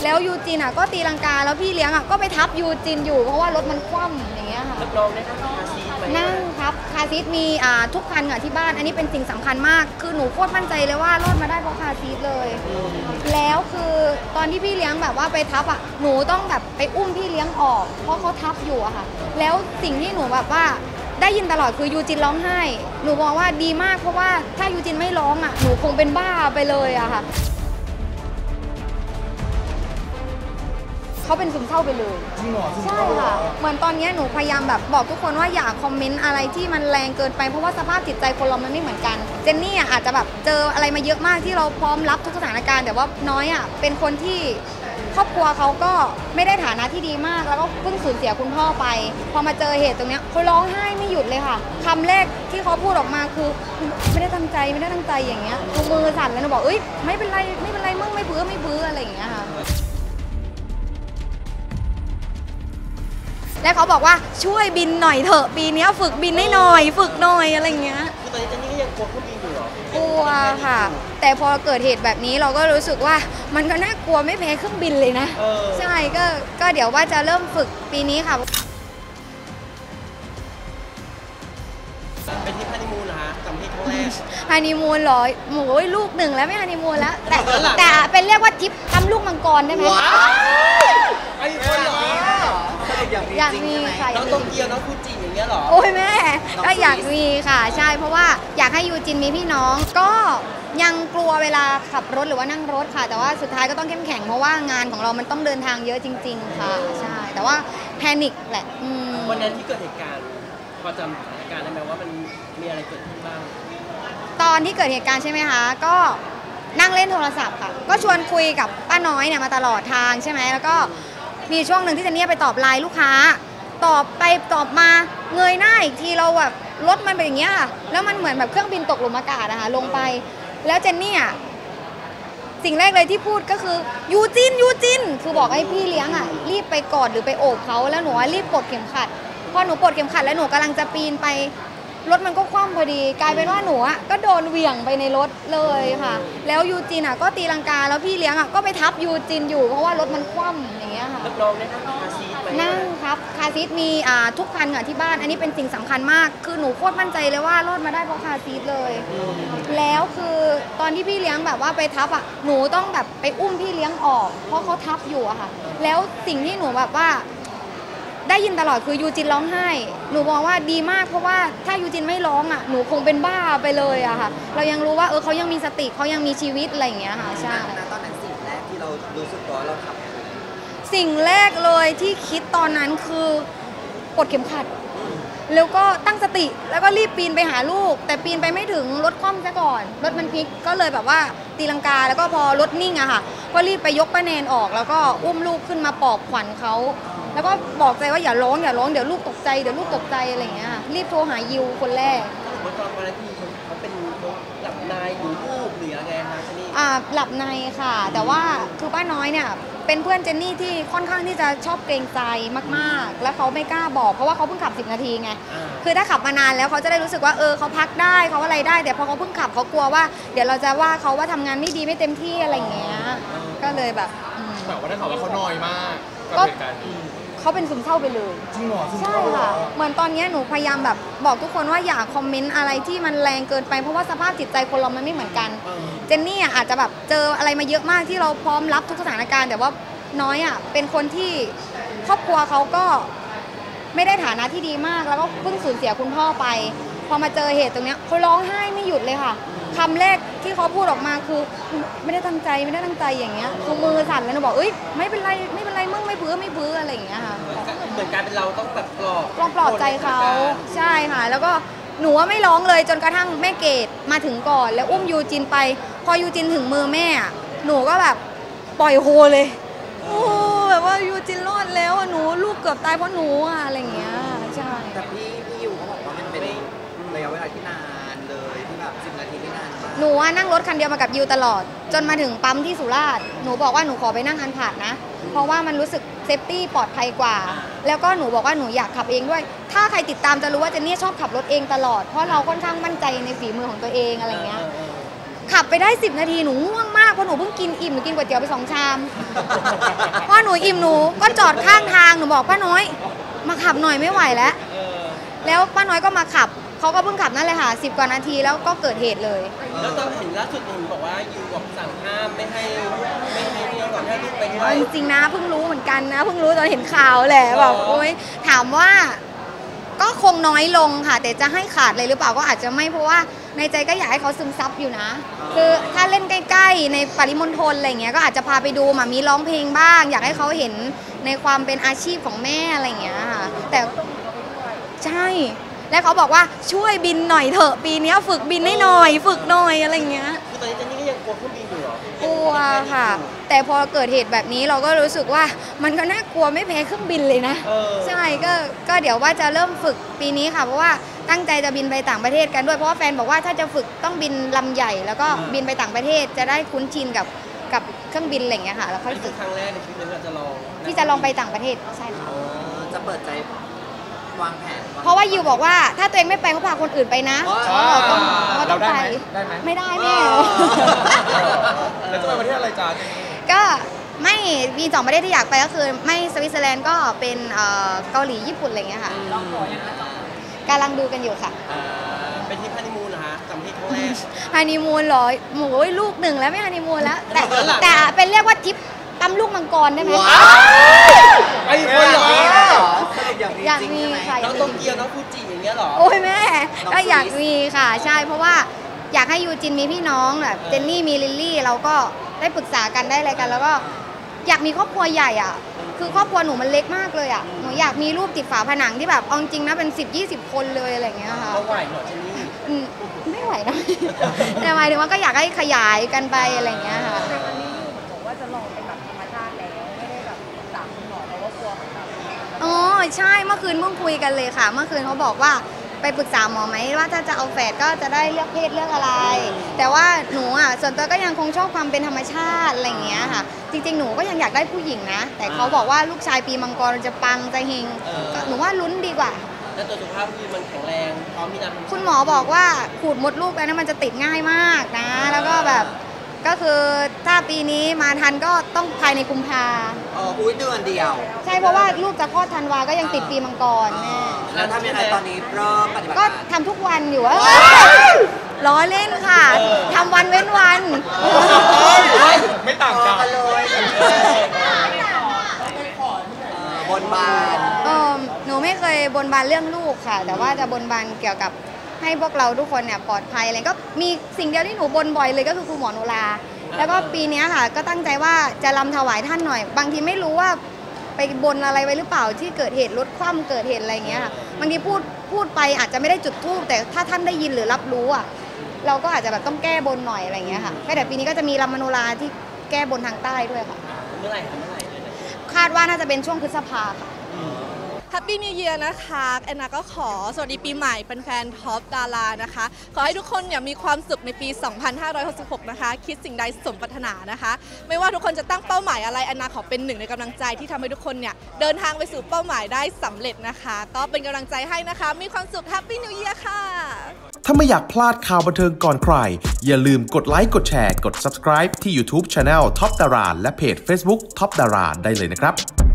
แล้วยูจินก็ตีลังกาแล้วพี่เลี้ยงก็ไปทับยูจินอยู่เพราะว่ารถมันคว่ำอย่างเงี้ยค่ะน้องได้นั่งคาซีทไหมนั่งครับคาซีทมีทุกคันค่ะที่บ้านอันนี้เป็นสิ่งสำคัญมากคือหนูโคตรมั่นใจเลยว่ารอดมาได้เพราะคาซีทเลยแล้วคือตอนที่พี่เลี้ยงแบบว่าไปทับหนูต้องแบบไปอุ้มพี่เลี้ยงออกเพราะเขาทับอยู่ค่ะแล้วสิ่งที่หนูแบบว่าได้ยินตลอดคือยูจินร้องไห้หนูบอกว่าดีมากเพราะว่าถ้ายูจินไม่ร้องหนูคงเป็นบ้าไปเลยค่ะเขาเป็นซึมเศร้าไปเลยใช่ค่ะเหมือนตอนนี้หนูพยายามแบบบอกทุกคนว่าอย่าคอมเมนต์อะไรที่มันแรงเกินไปเพราะว่าสภาพจิตใจคนเรามันไม่เหมือนกันเจนนี่อาจจะแบบเจออะไรมาเยอะมากที่เราพร้อมรับทุกสถานการณ์แต่ว่าน้อยเป็นคนที่ครอบครัวเขาก็ไม่ได้ฐานะที่ดีมากแล้วก็เพิ่งสูญเสียคุณพ่อไปพอมาเจอเหตุตรงนี้เขาร้องไห้ไม่หยุดเลยค่ะคำแรกที่เขาพูดออกมาคือไม่ได้ตั้งใจอย่างเงี้ยมือสั่นแล้วหนูบอกไม่เป็นไรมึงไม่เบื้ออะไรอย่างเงี้ยค่ะแล้วเขาบอกว่าช่วยบินหน่อยเถอะปีนี้ฝึกบินให้หน่อยฝึกหน่อยอะไรเงี้ยคือตอนนี้เจนนี่ก็ยังกลัวเครื่องบินอยู่หรอกลัวค่ะแต่พอเกิดเหตุแบบนี้เราก็รู้สึกว่ามันก็น่ากลัวไม่แพ้เครื่องบินเลยนะใช่ก็เดี๋ยวว่าจะเริ่มฝึกปีนี้ค่ะเป็นที่ฮันนีมูนเหรอคะจำที่ครั้งแรกฮันนีมูนเหรอโอ้ยลูกหนึ่งแล้วไม่ฮันนีมูนแล้วแต่เป็นเรียกว่าทริปทำลูกมังกรได้ไหมไอ้คนเหรออยากมีค่ะน้องโตเกียวน้องฟูจิอย่างเงี้ยหรอโอ้ยแม่ก็อยากมีค่ะใช่เพราะว่าอยากให้ยูจินมีพี่น้องก็ยังกลัวเวลาขับรถหรือว่านั่งรถค่ะแต่ว่าสุดท้ายก็ต้องเข้มแข็งเพราะว่างานของเรามันต้องเดินทางเยอะจริงๆค่ะใช่แต่ว่าแพนิคแหละวันนั้นที่เกิดเหตุการณ์พอจำสถานการณ์ได้ไหมว่ามันมีอะไรเกิดขึ้นบ้างตอนที่เกิดเหตุการณ์ใช่ไหมคะก็นั่งเล่นโทรศัพท์ค่ะก็ชวนคุยกับป้าน้อยเนี่ยมาตลอดทางใช่ไหมแล้วก็มีช่วงหนึ่งที่เจนนี่ไปตอบไลน์ลูกค้าตอบไปตอบมาเงยหน้าอีกทีเราแบบรถมันเป็นอย่างเงี้ยแล้วมันเหมือนแบบเครื่องบินตกหลุมอากาศนะคะลงไปแล้วเจนนี่สิ่งแรกเลยที่พูดก็คือยูจินคือบอกให้พี่เลี้ยงรีบไปกอดหรือไปโอบเขาแล้วหนูรีบปลดเข็มขัดพอหนูปลดเข็มขัดแล้วหนูกำลังจะปีนไปรถมันก็คว่ำพอดีกลายเป็นว่าหนูก็โดนเหวี่ยงไปในรถเลยค่ะแล้วยูจินก็ตีลังกาแล้วพี่เลี้ยงก็ไปทับยูจินอยู่เพราะว่ารถมันคว่ำอย่างเงี้ยค่ะน้องได้นั่งคาซีทไหมนั่งครับคาซีทมีทุกคันค่ะที่บ้านอันนี้เป็นสิ่งสำคัญมากคือหนูโคตรมั่นใจเลยว่ารอดมาได้เพราะคาซีทเลยแล้วคือตอนที่พี่เลี้ยงแบบว่าไปทับหนูต้องแบบไปอุ้มพี่เลี้ยงออกเพราะเขาทับอยู่ค่ะแล้วสิ่งที่หนูแบบว่าได้ยินตลอดคือยูจินร้องไห้หนูบอกว่าดีมากเพราะว่าถ้ายูจินไม่ร้องหนูคงเป็นบ้าไปเลยค่ะเรายังรู้ว่าเขายังมีสติเขายังมีชีวิตอะไรอย่างเงี้ยค่ะใช่ตอนนั้นสิ่งแรกที่เรารู้สึกว่าเราทำสิ่งแรกเลยที่คิดตอนนั้นคือปลดเข็มขัดแล้วก็ตั้งสติแล้วก็รีบปีนไปหาลูกแต่ปีนไปไม่ถึงรถคว่ำซะก่อนรถมันพลิกก็เลยแบบว่าตีลังกาแล้วก็พอรถนิ่งค่ะก็รีบไปยกป้าแนนออกแล้วก็อุ้มลูกขึ้นมาปลอบขวัญเขาแล้วก็บอกใจว่าอย่าร้องเดี๋ยวลูกตกใจอะไรอย่างเงี้ยรีบโทรหายิวคนแรกว่าตอนนั้นที่เขาเป็นหลับในหรือวูบหรืออะไรคะนี่หลับในค่ะแต่ว่าคือป้าน้อยเนี่ยเป็นเพื่อนเจนนี่ที่ค่อนข้างที่จะชอบเกรงใจมากๆแล้วเขาไม่กล้าบอกเพราะว่าเขาเพิ่งขับ10 นาทีไงคือถ้าขับมานานแล้วเขาจะได้รู้สึกว่าเขาพักได้เขาอะไรได้แต่พอเขาเพิ่งขับเขากลัวว่าเดี๋ยวเราจะว่าเขาว่าทำงานไม่ดีไม่เต็มที่อะไรอย่างเงี้ยก็เลยแบบว่าได้ข่าวว่าเขาน้อยมากก็เขาเป็นซึมเศร้าไปเลยจริงเหรอใช่ค่ะเหมือนตอนนี้หนูพยายามแบบบอกทุกคนว่าอย่าคอมเมนต์อะไรที่มันแรงเกินไปเพราะว่าสภาพจิตใจคนเรามันไม่เหมือนกันเจนนี่อาจจะแบบเจออะไรมาเยอะมากที่เราพร้อมรับทุกสถานการณ์แต่ว่าน้อยเป็นคนที่ครอบครัวเขาก็ไม่ได้ฐานะที่ดีมากแล้วก็เพิ่งสูญเสียคุณพ่อไปพอมาเจอเหตุตรงนี้เขาร้องไห้ไม่หยุดเลยค่ะคำแรกที่เขาพูดออกมาคือไม่ได้ตั้งใจอย่างเงี้ยคือมือสั่นแล้วหนูบอกไม่เป็นไรมึงไม่เบื้ออะไรอย่างเงี้ยค่ะเหมือนการเป็นเราต้องแบบปลอบใจเขาใช่ค่ะแล้วก็หนูว่าไม่ร้องเลยจนกระทั่งแม่เกดมาถึงก่อนแล้วอุ้มยูจินไปพอยูจินถึงมือแม่หนูก็แบบปล่อยโฮเลยแบบว่ายูจินรอดแล้วหนูลูกเกือบตายเพราะหนูอะไรอย่างเงี้ยใช่แต่พี่ยูเขาบอกว่ามันเป็นระยะเวลาที่นานเลยที่แบบ10 นาทีที่นานมากหนูนั่งรถคันเดียวมากับยูตลอดจนมาถึงปั๊มที่สุราษฎร์หนูบอกว่าหนูขอไปนั่งอันผ่านนะเพราะว่ามันรู้สึกเซฟตี้ปลอดภัยกว่าแล้วก็หนูบอกว่าหนูอยากขับเองด้วยถ้าใครติดตามจะรู้ว่าเจนนี่ชอบขับรถเองตลอดเพราะเราค่อนข้างมั่นใจในฝีมือของตัวเองอะไรเงี้ยขับไปได้10 นาทีหนูง่วงมากเพราะหนูเพิ่งกินอิ่มหนูกินก๋วยเตี๋ยวไป2 ชามพอหนูอิ่มหนูก็จอดข้างทางหนูบอกป้าน้อยมาขับหน่อยไม่ไหวแล้วป้าน้อยก็มาขับเขาก็เพิ่งขับนั่นเลยค่ะ10 กว่านาทีแล้วก็เกิดเหตุเลยแล้วตอนเห็นล่าสุดหนูบอกว่ายูบอกสั่งห้ามไม่ให้เรียกก่อนให้ลูกไปด้วยจริงๆนะเพิ่งรู้เหมือนกันนะเพิ่งรู้ตอนเห็นข่าวแหละแบบโอ๊ยถามว่าก็คงน้อยลงค่ะแต่จะให้ขาดเลยหรือเปล่าก็อาจจะไม่เพราะว่าในใจก็อยากให้เขาซึมซับอยู่นะคือถ้าเล่นใกล้ๆในปริมณฑลอะไรเงี้ยก็อาจจะพาไปดูมามีร้องเพลงบ้างอยากให้เขาเห็นในความเป็นอาชีพของแม่อะไรเงี้ยค่ะแต่ใช่แล้วเขาบอกว่าช่วยบินหน่อยเถอะปีนี้ฝึกบินให้หน่อยฝึกหน่อยอะไรเงี้ยคือตอนนี้เจนนี่ก็ยังกลัวเครื่องบินอยู่หรอกลัวค่ะแต่พอเกิดเหตุแบบนี้เราก็รู้สึกว่ามันก็น่ากลัวไม่แพ้เครื่องบินเลยนะใช่ก็เดี๋ยวว่าจะเริ่มฝึกปีนี้ค่ะเพราะว่าตั้งใจจะบินไปต่างประเทศกันด้วยเพราะว่าแฟนบอกว่าถ้าจะฝึกต้องบินลำใหญ่แล้วก็บินไปต่างประเทศจะได้คุ้นชินกับเครื่องบินอะไรเงี้ยค่ะแล้วค่อยฝึกครั้งแรกในชีวิตเราจะลองที่จะลองไปต่างประเทศใช่ค่ะจะเปิดใจวางแผนเพราะว่ายูบอกว่าถ้าตัวเองไม่ไปก็พาคนอื่นไปนะเราได้ไหมไม่ได้แม่แล้วจะไปประเทศอะไรจ๊ะก็ไม่มี2 ประเทศที่อยากไปก็คือไม่สวิตเซอร์แลนด์ก็เป็นเกาหลีญี่ปุ่นอะไรเงี้ยค่ะกำลังดูกันอยู่ค่ะเป็นที่ฮันนีมูนเหรอฮะจำที่ครั้งแรกฮันนีมูนเหรอหมูลูก1แล้วไม่ฮันนีมูนแล้วแต่เป็นเรียกว่าทิปตำลูกมังกรได้ไหมไอ้คนเหรออยากมีค่ะน้องโตเกียวน้องฟูจิอย่างเงี้ยหรอโอ้ยแม่ก็อยากมีค่ะใช่เพราะว่าอยากให้ยูจินมีพี่น้องแบบเจนนี่มีลิลลี่เราก็ได้ปรึกษากันได้อะไรกันแล้วก็อยากมีครอบครัวใหญ่อ่ะคือครอบครัวหนูมันเล็กมากเลยอ่ะหนูอยากมีรูปติดฝาผนังที่แบบเอาจริงนะเป็น10-20 คนเลยอะไรอย่างเงี้ยค่ะไม่ไหวหรอเจนนี่ไม่ไหวนะแต่หมายถึงว่าก็อยากให้ขยายกันไปอะไรอย่างเงี้ยค่ะอ๋อใช่เมื่อคืนเพิ่งคุยกันเลยค่ะเมื่อคืนเขาบอกว่าไปปรึกษาหมอไหมว่าถ้าจะเอาแฝดก็จะได้เลือกเพศเลือกอะไรแต่ว่าหนูอ่ะส่วนตัวก็ยังคงชอบความเป็นธรรมชาติอะไรอย่างเงี้ยค่ะจริงๆหนูก็ยังอยากได้ผู้หญิงนะแต่เขาบอกว่าลูกชายปีมังกรจะปังจะเฮงหนูว่าลุ้นดีกว่าแล้วตัวสุขภาพคือมันแข็งแรงพร้อมที่จะคุณหมอบอกว่าขูดมดลูกไปนั้นมันจะติดง่ายมากนะแล้วก็แบบก็คือถ้าปีนี้มาทันก็ต้องภายในกุมภาอุ้ยเดือนเดียวใช่เพราะว่าลูกจะคลอดธันวาก็ยังติดปีมังกรแม่แล้วทำยังไงตอนนี้เริ่มปฏิบัติก็ทำทุกวันอยู่ว่าล้อเล่นค่ะทำวันเว้นวันไม่ต่างกันเลยบนบานหนูไม่เคยบนบานเรื่องลูกค่ะแต่ว่าจะบนบานเกี่ยวกับให้พวกเราทุกคนเนี่ยปลอดภัยอะไรก็มีสิ่งเดียวที่หนูบนบ่อยเลยก็คือครูหมอโนราแล้วก็ปีนี้ค่ะก็ตั้งใจว่าจะรำถวายท่านหน่อยบางทีไม่รู้ว่าไปบนอะไรไว้หรือเปล่าที่เกิดเหตุรถคว่ำเกิดเหตุอะไรเงี้ยค่ะบางทีพูดไปอาจจะไม่ได้จุดธูปแต่ถ้าท่านได้ยินหรือรับรู้อ่ะเราก็อาจจะแบบต้องแก้บนหน่อยอะไรเงี้ยค่ะแต่ปีนี้ก็จะมีรำมโนราที่แก้บนทางใต้ด้วยค่ะเมื่อไหร่คาดว่าน่าจะเป็นช่วงพฤษภาค่ะ Happy New Year นะคะแอนนาก็ขอสวัสดีปีใหม่เป็นแฟนท็อปดารานะคะขอให้ทุกคนมีความสุขในปี 2566 นะคะคิดสิ่งใดสมปรารถนานะคะไม่ว่าทุกคนจะตั้งเป้าหมายอะไรแอนนาขอเป็นหนึ่งในกำลังใจที่ทำให้ทุกคนเดินทางไปสู่เป้าหมายได้สำเร็จนะคะก็เป็นกำลังใจให้นะคะมีความสุข Happy New Year ค่ะถ้าไม่อยากพลาดข่าวบันเทิงก่อนใครอย่าลืมกดไลค์กดแชร์กด Subscribe ที่ YouTube Channel Top Dara และเพจ Facebook Top Dara ได้เลยนะครับ